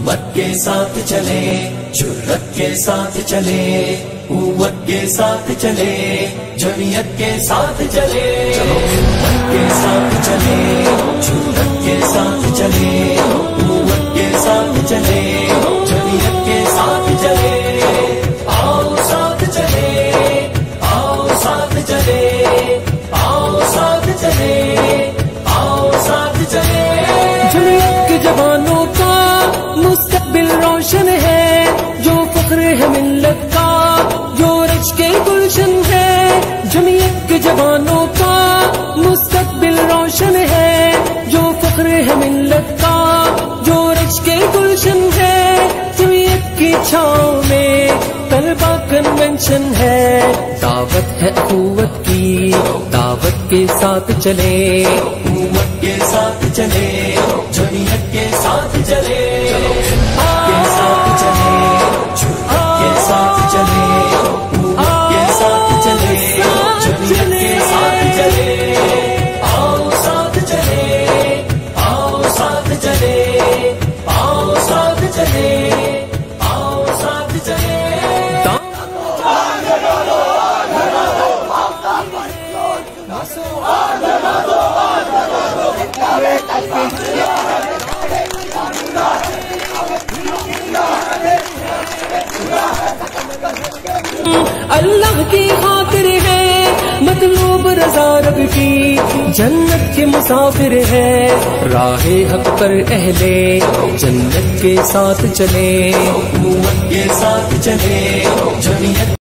امت کے ساتھ چلے، جرأت کے ساتھ چلے، قوت کے ساتھ چلے، جمعیت کے ساتھ چلے، امت کے ساتھ چلے، جرأت کے ساتھ چلے، قوت کے ساتھ چلے، جمعیت کے ساتھ چلے، آؤ ساتھ چلے، آؤ ساتھ چلے، آؤ ساتھ چلے، آؤ ساتھ چلے۔ جمعیت کے جوانوں کا مستقبل روشن ہے، جو فخر ہے ملت کا، جو رچ کے گلشن ہے۔ جمعیت کے جوانوں کا مستقبل روشن ہے، جو فخر ہے ملت کا، جو رچ کے گلشن ہے۔ جمعیت کی چھاؤں میں طلبہ کنونشن ہے، دعوت ہے اخوت کی، دعوت کے ساتھ چلے، قوت کے ساتھ چلے، جمعیت کے ساتھ چلے، کے ساتھ چلے، جرأت کے ساتھ چلے، قوت کے ساتھ چلے، جمعیت کے ساتھ چلے، آؤ ساتھ چلے، آؤ ساتھ چلے، آؤ ساتھ چلے، آؤ ساتھ چلے۔ اللہ کی خاطر ہے مطلوب رضا رب کی، جنت کے مسافر ہے، راہ حق پر اہل جنت کے ساتھ چلے، قوت کے ساتھ چلے، جمعیت